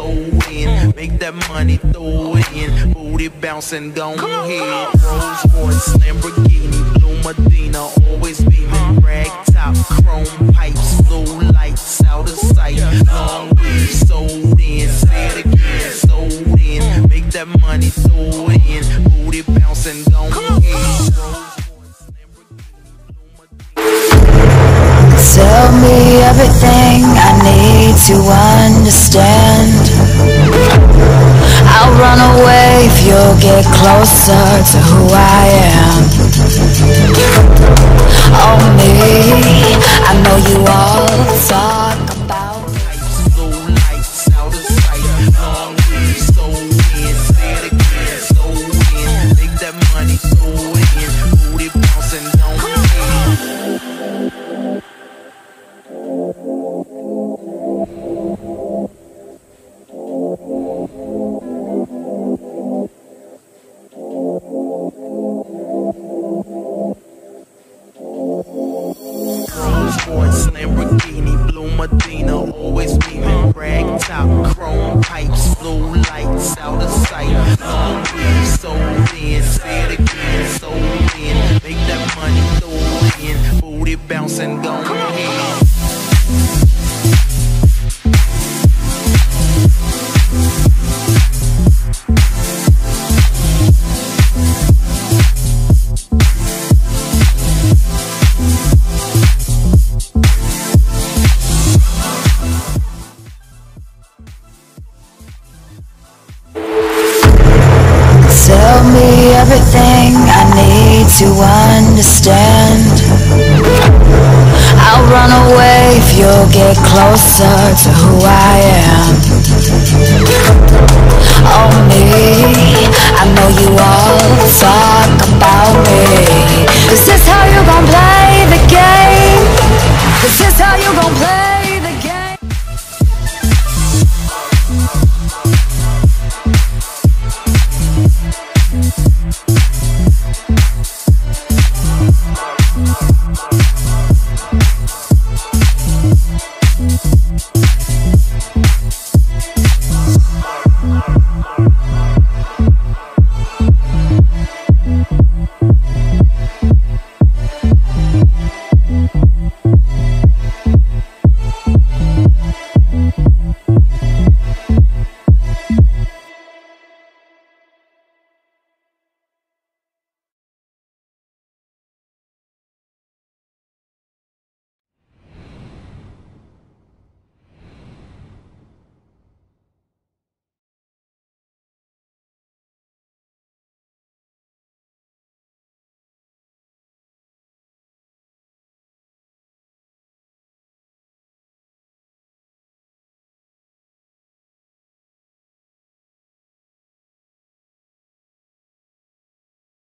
so in. Make that money, throw it in. Booty bouncing, go ahead. Rolls Royce, Lamborghini, Blue Medina, always beaming. Rag top, chrome pipes, blue lights, out of sight. Long weed, sold in. Say it again, sold in. Make that money, throw it in. Booty bouncing, go ahead. Tell me everything I need to understand. I'll run away if you'll get closer to who I am. Oh me, I know you all talk about blue lights, out of sight. Long weed, sold in. Say it again, sold in. Make that money, throw it in. Booty bouncing, go ahead. Rolls Royce, Lamborghini, Blue Medina, always beaming. Rag top, chrome pipes, blue lights, out of sight. Long weed, sold in. Say it again, sold in. Make that money, throw it in. Booty bouncing, go ahead. Tell me everything I need to understand. I'll run away if you'll get closer to who I am.